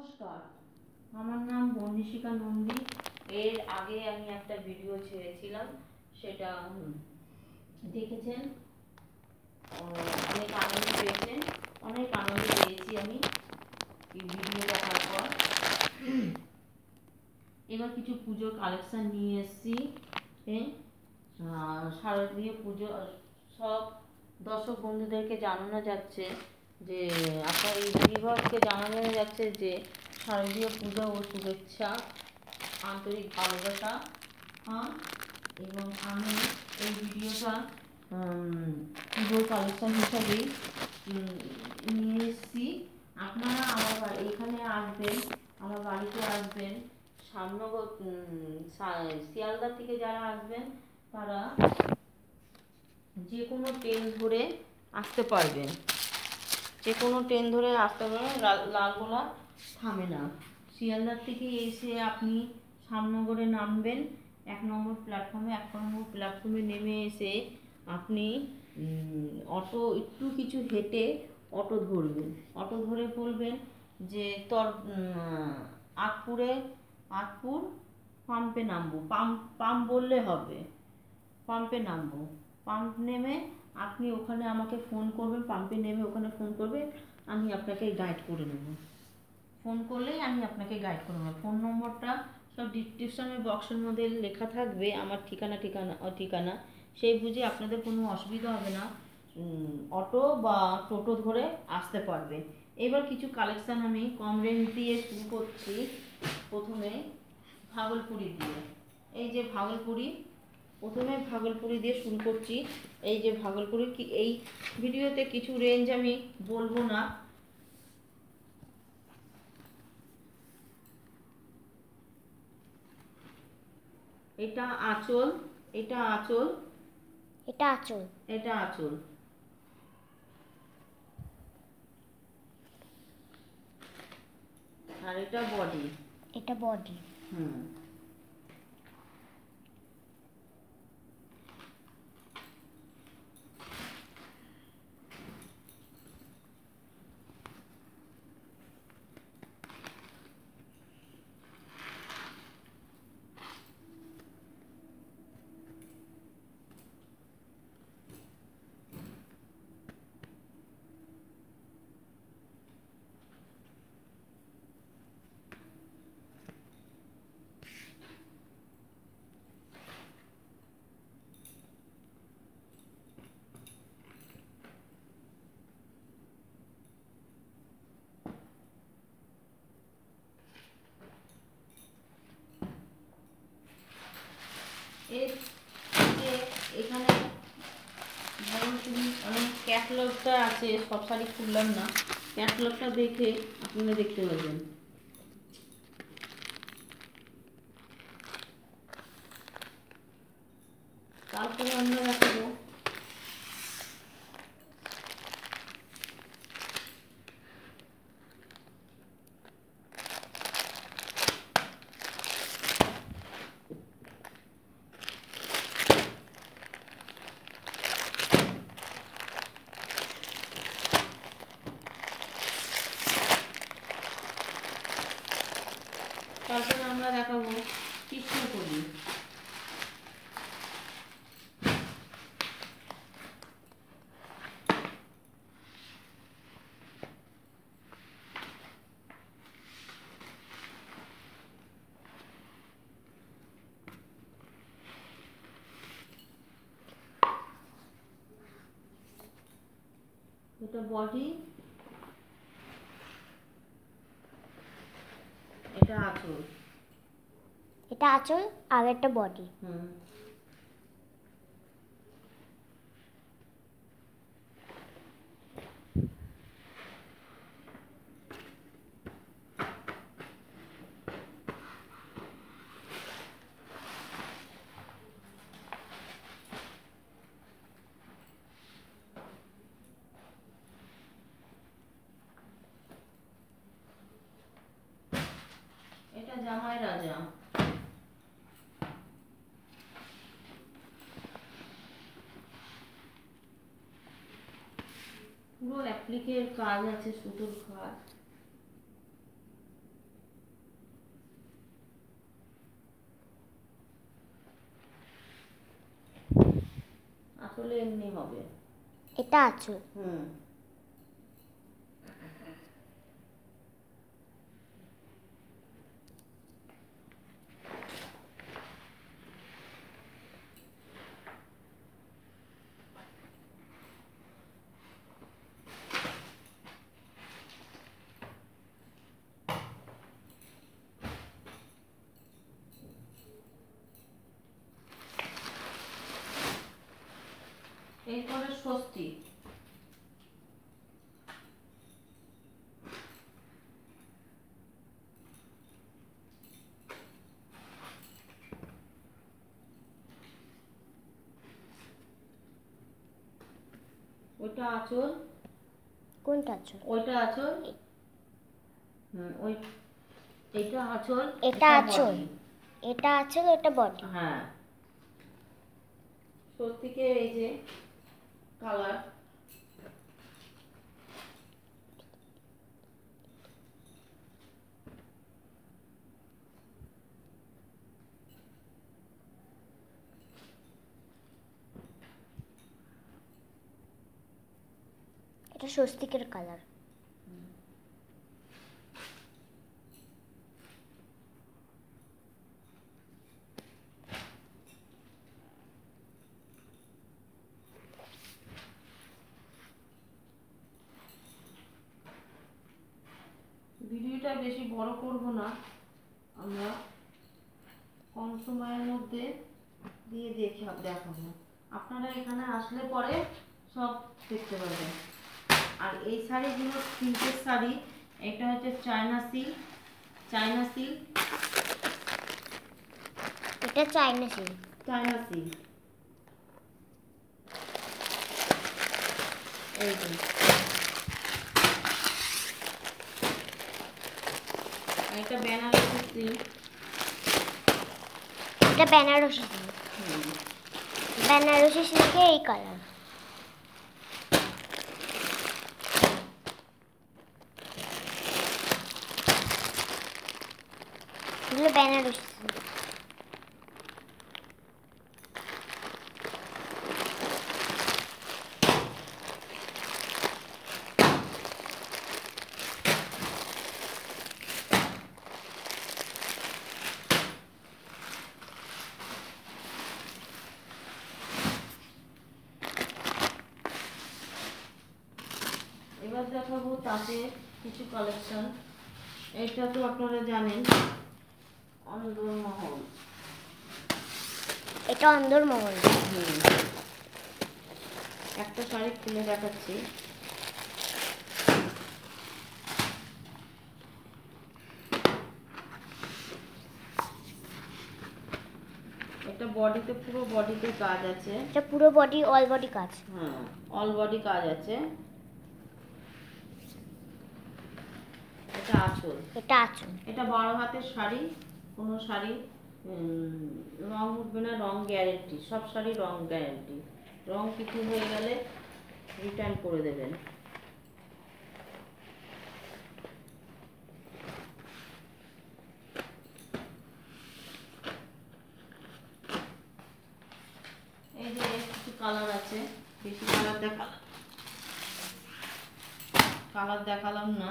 নমস্কার, আমার নাম বর্ণিশিকা নন্দী। এর আগে আমি একটা ভিডিও ছেড়েছিলাম, সেটা দেখেছেন। অনেক আনন্দ পেয়েছেন, অনেক আনন্দ পেয়েছি আমি এই ভিডিও দেখার পর। এবার কিছু পুজোর কালেকশন নিয়ে এসেছি। শারদীয় পুজো সব দর্শক বন্ধুদেরকে জানানো যাচ্ছে যে আপনার এই বিভাগকে জানানো যাচ্ছে যে শারদীয় পূজা ও শুভেচ্ছা, আন্তরিক ভালোবাসা। এবং আমি এই ভিডিওটা পুজোর কালেকশন হিসাবেই নিয়ে এসেছি। আপনারা আমার এখানে আসবেন, আমার বাড়িতে আসবেন। সামনগর শিয়ালদা থেকে যারা আসবেন তারা যে কোনো ট্রেন ধরে আসতে পারবেন, যে কোনো ট্রেন ধরে আসতে পারবেন। লালগোলা থামে না। শিয়ালদার থেকে এসে আপনি সামনগরে নামবেন, 1 নম্বর প্ল্যাটফর্মে নেমে এসে আপনি অটো একটু কিছু হেঁটে অটো ধরবেন। অটো ধরে বলবেন যে আতপুর পাম্পে নামবো। পাম্প বললে হবে, পাম্পে নামবো। পাম্প নেমে আপনি ওখানে আমাকে ফোন করবেন, পাম্পে নেমে ওখানে ফোন করবেন, আমি আপনাকে গাইড করে নেব। ফোন করলেই আমি আপনাকে গাইড করে নেব। ফোন নম্বরটা সব ডিসক্রিপশনের বক্সের মধ্যে লেখা থাকবে, আমার ঠিকানা সেই বুঝে আপনাদের কোনো অসুবিধা হবে না, অটো বা টোটো ধরে আসতে পারবে। এবার কিছু কালেকশান আমি কম রেঞ্জ দিয়ে শুরু করছি। প্রথমে ভাগলপুরি দিয়ে, এই যে প্রথমে ভাগলপুরি দিয়ে শুরু করছি। এই যে ভাগলপুরি, এই ভিডিওতে কিছু রেঞ্জ আমি বলবো না। এটা আঁচল, এটা আঁচল, এটা আঁচল, এটা আঁচল। আর এটা বডি, এটা বডি। এখানে ধরুন তুমি অনেক ক্যাটলগটা আছে, সব শাড়ি খুললাম না, ক্যাটলগটা দেখে আপনারা দেখতে পাবেন। তারপরে আমরা দেখাবো কৃষ্ণকলি। এটা বডি, এটা আঁচল। এটা আঁচল আর একটা বডি। এটা জামাই রাজা। পুরো অ্যাপ্লিকের কাজ আছে, সুতোর কাজ। হলে এমনি হবে। এটা আঁচল। হুম, এরপরে স্বস্তি। ওইটা আঁচল। কোনটা আঁচল? ওইটা আঁচল। ওই এটা আঁচল। এটা আঁচল। body। এটা আঁচল, এটা বডি। হ্যাঁ, স্বস্তিকে এই যে কালার। এটা স্বস্তিকের কালার। ভিডিওটা বেশি বড় করব না, আমরা কম সময়ের মধ্যে দিয়ে দেখাবো। আপনারা এখানে আসলে পরে সব দেখতে পাবেন। আর এই শাড়িগুলো প্রিন্টের শাড়ি। এটা হচ্ছে চায়না সিল্ক। China silk. এটা চাইনা সিল্ক। China silk. এই যে এটা বেনারসি সিল্ক। এটা বেনারসি সিল্ক। বেনারসি সিল্কে এই কালার। এগুলো বেনারসি সিল্ক। এবার দেখাবো তাঁতের কিছু কালেকশন। এটা তো আপনারা জানেন, অন্দরমহল। এটা অন্দরমহল। একটা শাড়ি খুলে দেখাচ্ছি। এটা বডিতে, পুরো বডিতে কাজ আছে। এটা পুরো বডি, অল বডি কাজ। হ্যাঁ, অল বডি কাজ আছে। এটা আঁচল। এটা আঁচল। এটা 12 হাতের শাড়ি। কোনো শাড়ি রং উঠবে না, রং গ্যারেন্টি। সব শাড়ি রং গ্যারেন্টি। রং কিছু হয়ে গেলে রিটার্ন করে দেবেন। এই যে কিছু কালার আছে, বেশি কালার দেখালাম না।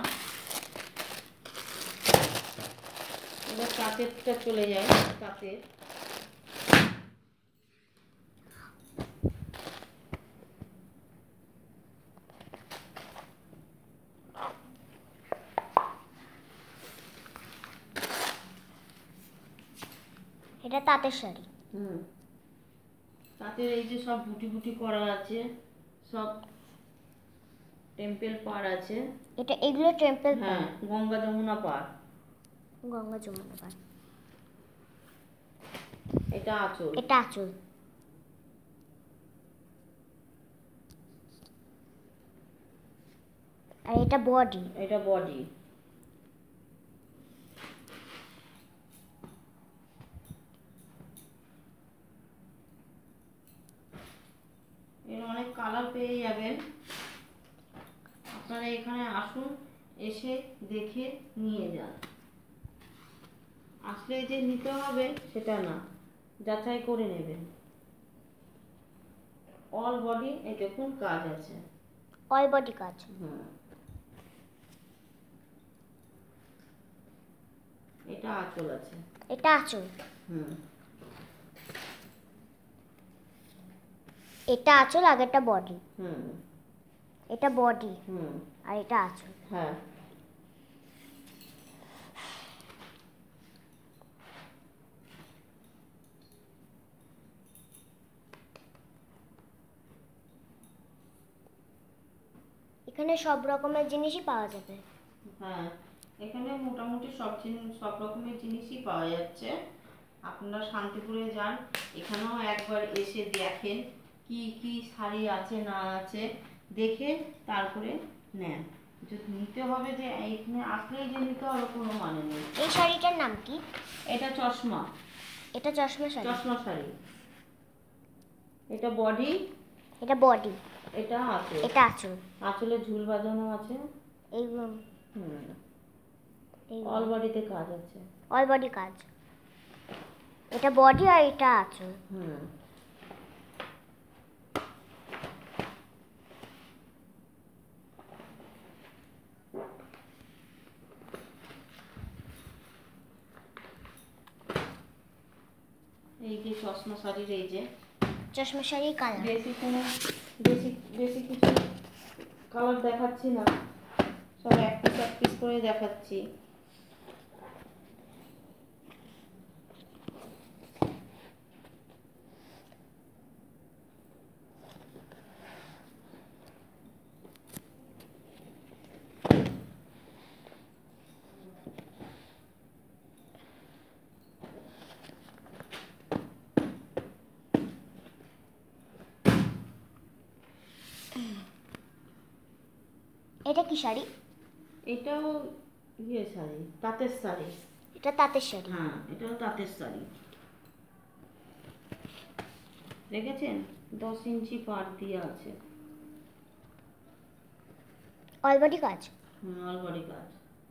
এবার তাঁতেরটা চলে যায়। তাঁতের এটা তাঁতের শাড়ি। তাঁতের এই যে সব বুটি বুটি করা আছে, সব টেম্পল পাড় আছে। এটা এগুলো টেম্পল। হ্যাঁ, গঙ্গা যমুনা পাড়। গঙ্গা যমুনা পাড়। এটা আঁচল। এটা আঁচল। আর এটা বডি। এটা বডি। এর অনেক কালার পেয়ে যাবেন। আপনারা এখানে আসুন, এসে দেখে নিয়ে যান। আসলে যে নিতে হবে সেটা না, যাচাই করে নেবেন। অল বডি এই দেখুন কাজ আছে। অল বডি কাজ। এটা আঁচল আছে। এটা আঁচল। এটা আঁচল, আগেরটা বডি। এটা বডি আর এটা আঁচল। হ্যাঁ, এখানে সব রকমের জিনিসই পাওয়া যাবে। হ্যাঁ, এখানে মোটামুটি সব রকমের জিনিসই পাওয়া যাচ্ছে। আপনারা শান্তিপুরে যান, এখানেও একবার এসে দেখেন কি কি শাড়ি আছে না আছে, দেখে তারপরে নেন। যদি নিতে হবে যে এখানে আসলেই যে নিতে হবে কোনো মানে নেই। এই শাড়িটার নাম কি? এটা চশমা। এটা চশমা শাড়ি। চশমা শাড়ি। এটা বডি। এটা বডি। এটা আঁচল। এটা আঁচল। আঁচলে ঝুল বাঁধানো আছে। এই অল বডিতে কাজ আছে। অল বডি কাজ। এটা বডি আর এটা আঁচল। এই যে চশমা শাড়ির এই যে চশমা শাড়ির কালার। বেশি কিছু কালার দেখাচ্ছি না, সব এক পিস করে দেখাচ্ছি। এটা কি শাড়ি? এটাও শাড়ি, তাঁতের শাড়ি। এটা তাঁতের শাড়ি। হ্যাঁ, এটাও তাঁতের শাড়ি। দেখেছেন 10 ইঞ্চি পাড় দিয়ে আছে। অল বডি কাজ। অল বডি কাজ।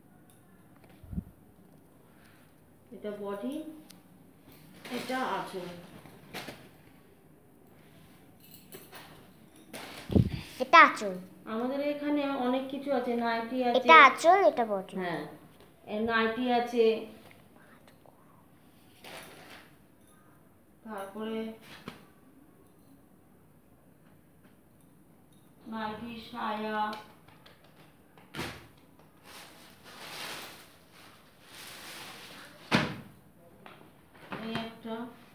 এটা বডি, এটা আঁচল। এটা আঁচল। আমাদের এখানে অনেক কিছু আছে, নাইটি আছে। এটা আঁচল, এটা বডি। হ্যাঁ, নাইটি আছে, তারপরে নাইটি, সায়া, এই একটা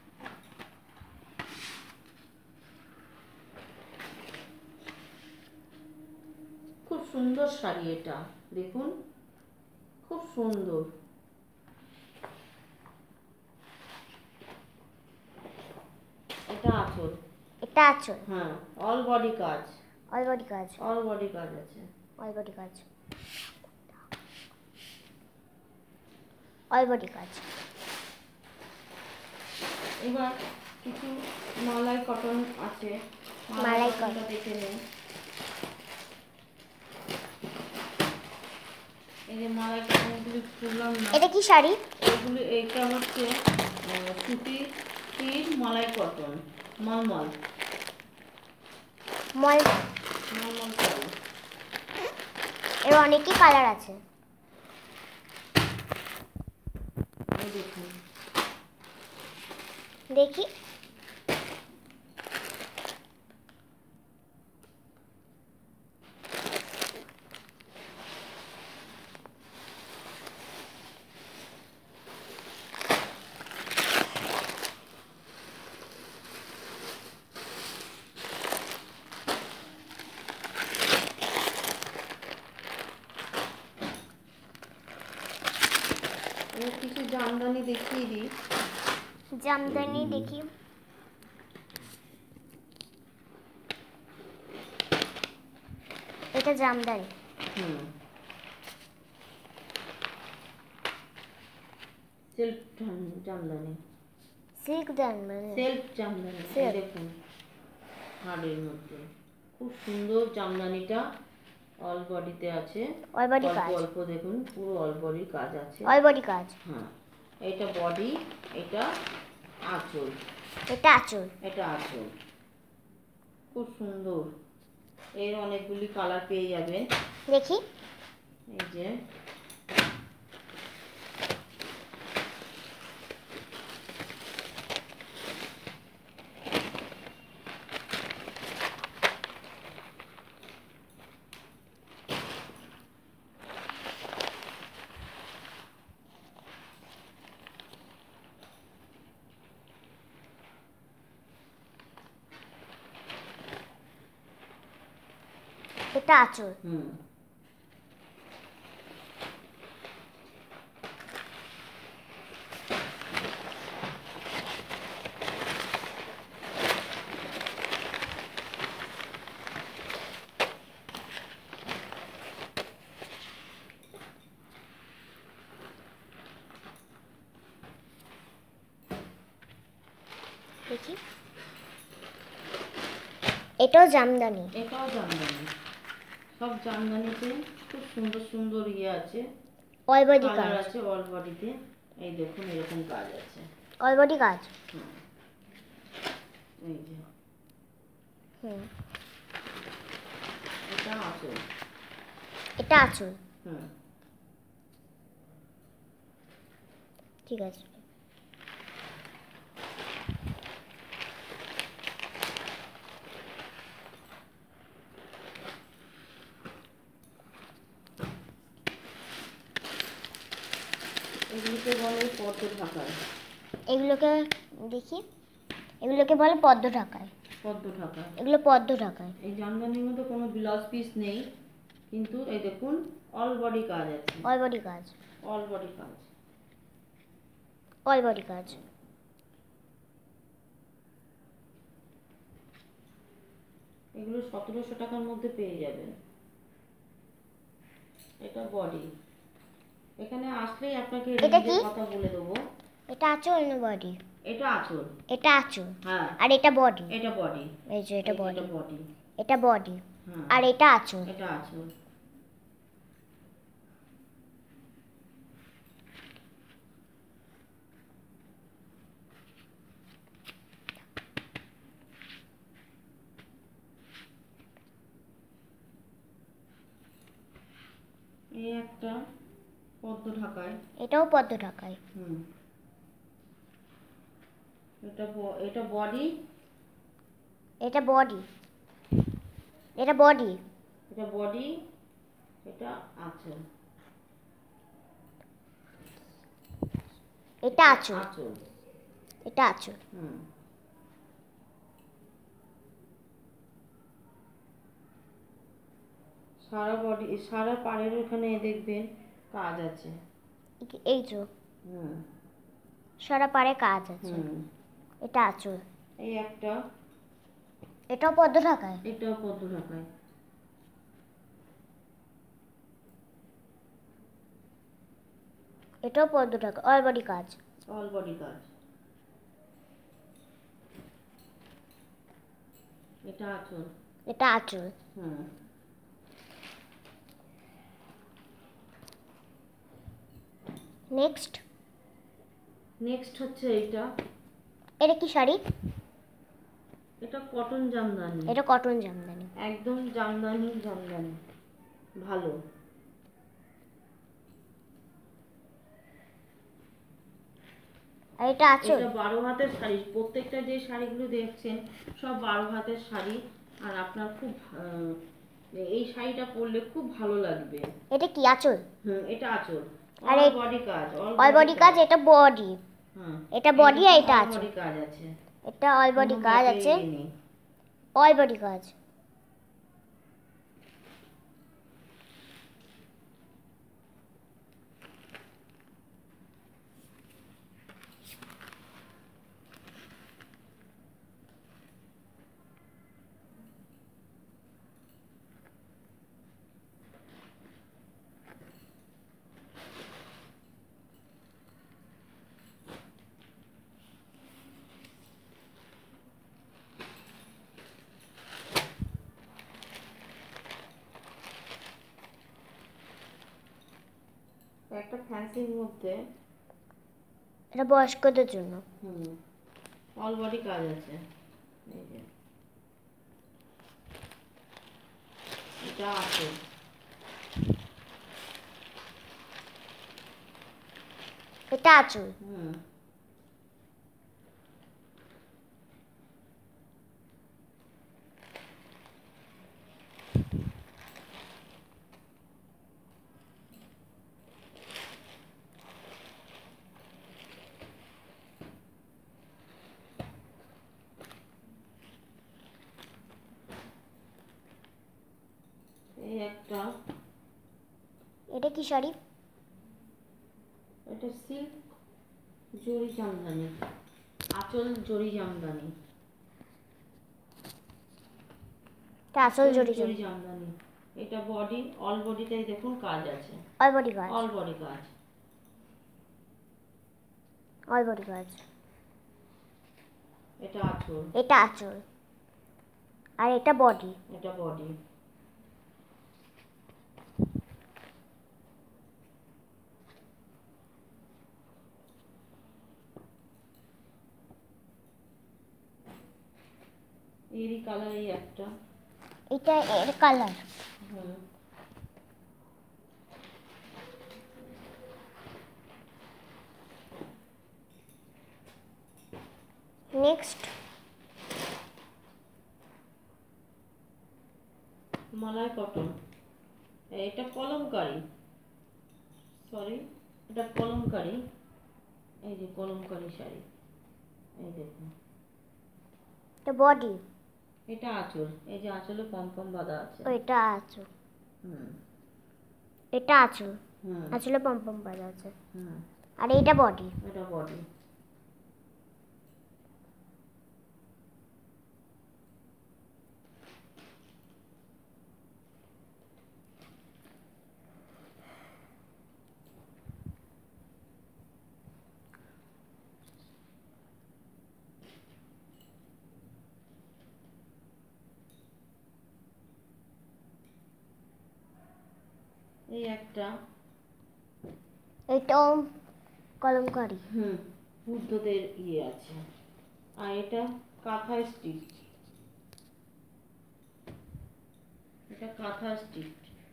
খুব সুন্দর শাড়ি। এটা দেখুন, খুব সুন্দর। এটা আঁচল। এটা আঁচল। হ্যাঁ, অল বডি কাজ। অল বডি কাজ। অল বডি কাজ আছে। অল বডি কাজ। অল বডি কাজ। এবার কিছু মালাই কটন আছে। মালাই কটন দেখে নিন। এই যে মালাই কটনগুলি খুললাম না। এটা কি শাড়ি? এইটা হচ্ছে সুতির মালাই কটন, মলমল শাড়ি। এর অনেকই কালার আছে। এই দেখুন, দেখি। কিছু জামদানি দেখিয়ে দিই। জামদানি দেখি। এটা jamdani. Silk jamdani. Silk jamdani. Self jamdani. দেখুন, হাড়ের মধ্যে খুব সুন্দর জামদানিটা। অল বডিতে আছে। অল বডি কাজ। অল্প দেখুন, পুরো অল বডি কাজ আছে। অল বডি কাজ। হ্যাঁ, এটা বডি, এটা আঁচল। এটা আঁচল। এটা আঁচল। খুব সুন্দর। এর অনেকগুলি কালার পেয়ে যাবেন। দেখি। এই যে এটা আঁচল। দেখি। এটাও জামদানি। এটাও জামদানি। সব জামদানিতে খুব সুন্দর সুন্দর ইয়ে আছে, অল বডি কাজ আছে। অল বডিতে এই দেখুন এরকম কাজ আছে, অল বডি কাজ। এই যে এটা আঁচল। এটা আঁচল। ঠিক আছে। এগুলোকে বলে পদ্ম ঢাকায়। এগুলোকে দেখি। এগুলোকে বলে পদ্ম ঢাকায়। পদ্ম ঢাকায়। এগুলো পদ্ম ঢাকায়। এই জামদানির মধ্যে কোনো ব্লাউজ পিস নেই, কিন্তু এই দেখুন অল বডি কাজ আছে। অল বডি কাজ। অল বডি কাজ। অল বডি কাজ। এগুলো 1700 টাকার মধ্যে পেয়ে যাবেন। এটা বডি। এখানে আসলেই আপনাকে রেঞ্জের কথা বলে দেবো। এটা আঁচল না বডি? এটা আঁচল। এটা আঁচল। হ্যাঁ। আর এটা বডি। এটা বডি। এই যে এটা বডি। এটা বডি। এটা বডি। হ্যাঁ। আর এটা আঁচল। এটা আঁচল। এই একটা পদ্ম ঢাকায়। এটাও পদ্ম ঢাকায়। এটা বডি। এটা বডি। এটা বডি। এটা বডি। এটা আঁচল। এটা আঁচল। আঁচল। এটা আঁচল। সারা বডি, সারা পাড়ের ওখানে দেখবেন কাজ আছে। এই যে সারা পাড়ে কাজ আছে। এটা আঁচল। এই একটা। এটাও পদ্ম ঢাকায়। এটাও পদ্ম ঢাকায়। এটাও পদ্ম ঢাকা। অল বডি কাজ। অল বডি কাজ। এটা আঁচল। এটা আঁচল। নেক্সট। নেক্সট হচ্ছে এইটা। এটা কি শাড়ি? এটা কটন জামদানি। এটা কটন জামদানি। একদম জামদানি। জামদানি ভালো। আর এটা আঁচল। এটা 12 হাতের শাড়ি। প্রত্যেকটা যে শাড়িগুলো দেখছেন সব 12 হাতের শাড়ি। আর আপনার খুব এই শাড়িটা পরলে খুব ভালো লাগবে। এটা কি আঁচল? এটা আঁচল। আর অল বডি কাজ। অল বডি কাজ। এটা বডি। এটা বডি আর এটা আঁচল। বডি কাজ আছে। এটা অল বডি কাজ আছে। অল বডি কাজ। একটা ফ্যান্সির মধ্যে। এটা বয়স্কদের জন্য। অল বডি কাজ আছে। এই যে এটা আঁচল। এটা আঁচল। এই একটা, এটা কি শাড়ি? এটা সিল্ক জরি জামদানি, আঁচল জরি জামদানি। এটা আঁচল জরি জামদানি। এটা বডি, অল বডিটাই দেখুন কাজ আছে। অল বডি কাজ। অল বডি কাজ। অল বডি কাজ। এটা আঁচল। এটা আঁচল। আর এটা বডি। এটা বডি। এরই কালার এই একটা। এটা এর কালার। নেক্সট মালাই কটন। এটা কলমকারি, সরি এটা কলমকারি। এই যে কলমকারি শাড়ি, এই দেখুন। এটা বডি। এটা আঁচল। এই যে আঁচলে পমপম বাঁধা আছে। এটা আঁচল। এটা আঁচল। আঁচলে পমপম বাঁধা আছে। আর এটা বডি। এটা বডি। এই একটা, এটাও কলমকারি। বুদ্ধদের ইয়ে আছে। আর এটা কাঁথা স্টিচ। এটা কাঁথা স্টিচ।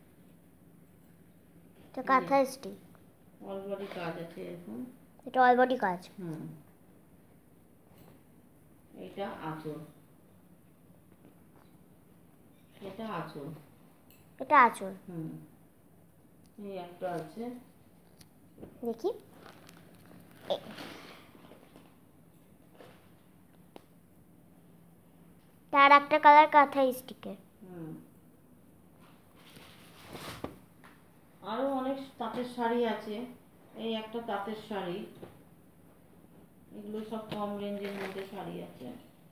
এটা কাঁথা স্টিচ। অল বডি কাজ আছে এরকম। এটা অল বডি কাজ। এটা আঁচল। এটা আঁচল। এটা আঁচল। এই একটা আছে, দেখি। তার একটা কালার কাঁথা স্টিকের। আরো অনেক তাঁতের শাড়ি আছে। এই একটা তাঁতের শাড়ি। এগুলো সব কম রেঞ্জের মধ্যে শাড়ি আছে।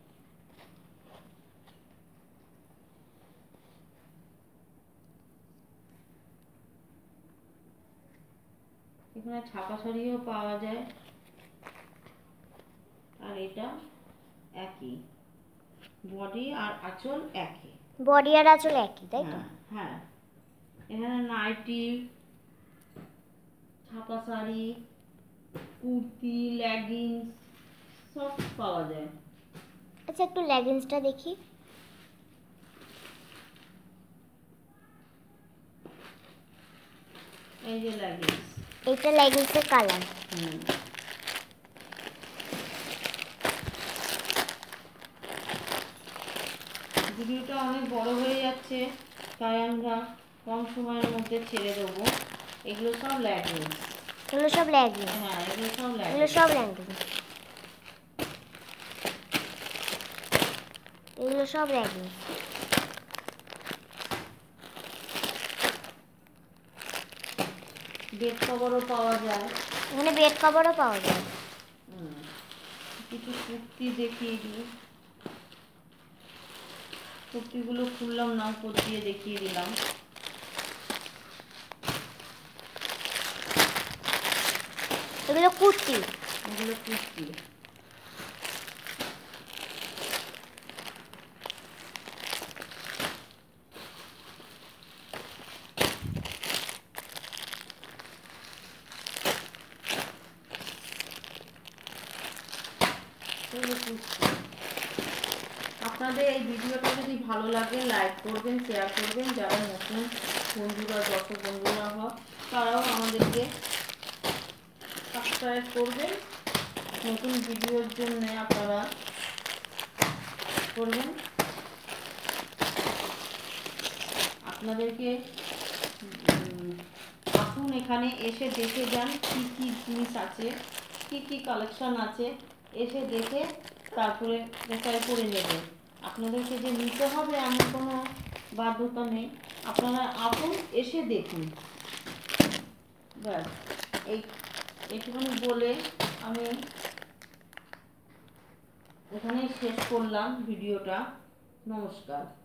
এখানে ছাপা শাড়িও পাওয়া যায়। আর এটা একই, বডি আর আঁচল একই। বডি আর আঁচল একই, তাই তো? হ্যাঁ। এখানে নাইটি, ছাপা শাড়ি, কুর্তি, লেগিংস সব পাওয়া যায়। আচ্ছা, একটু লেগিংসটা দেখি। এই যে লেগিংস। এইটা লেগিংসের কালার। ভিডিওটা অনেক বড় হয়ে যাচ্ছে, তাই আমরা কম সময়ের মধ্যে ছেড়ে দেবো। এগুলো সব লেগিংস। এগুলো সব লেগিংস। হ্যাঁ, এগুলো সব এগুলো লেগিংস। সব লেগিংস। এগুলো সব লেগিংস। বেড কভারও পাওয়া যায়। এখানে বেড কভারও পাওয়া যায়। কিছু কুর্তি দেখিয়ে দিই। কুর্তিগুলো খুললাম না, উপর দিয়ে দেখিয়ে দিলাম। এগুলো কুর্তি। এগুলো কুর্তি। আপনাদের এই ভিডিওটা যদি ভালো লাগে লাইক করবেন, শেয়ার করবেন। যারা নতুন বন্ধুরা, দর্শক বন্ধুরা হয় তারাও আমাদেরকে সাবস্ক্রাইব করবেন। নতুন ভিডিওর জন্য আপনারা করবেন। আপনাদেরকে আসুন এখানে এসে দেখে যান কি কি জিনিস আছে, কি কি কালেকশন আছে, এসে দেখে তারপরে প্রেফার করে নেবেন। আপনাদেরকে যে নিতে হবে এমন কোনো বাধ্যতা নেই, আপনারা আসুন এসে দেখুন। ব্যাস এইটুকুনি বলে আমি এখানেই শেষ করলাম ভিডিওটা। নমস্কার।